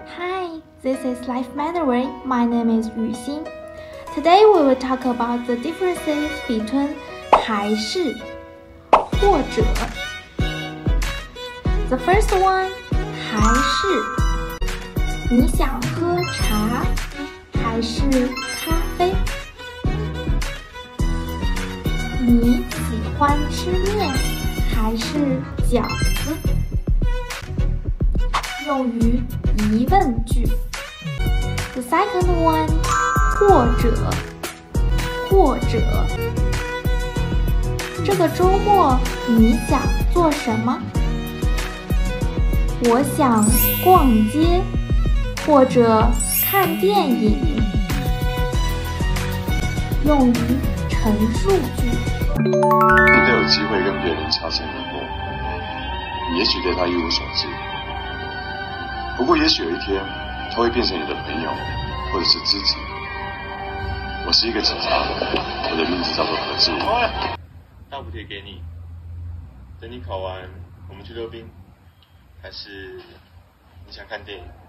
Hi, this is Life Mandarin. My name is Yu Xin. Today we will talk about the differences between 还是或者。The first one, 还是你想喝茶还是咖啡？你喜欢吃面还是饺子？用于疑问句。The second one, 或者这个周末你想做什么？我想逛街或者看电影。用于陈述句。 难得有机会跟别人擦身而过，你也许对他一无所知，不过也许有一天他会变成你的朋友或者是知己。我是一个警察，我的名字叫做何志武。 大补贴给你，等你考完我们去溜冰，还是你想看电影？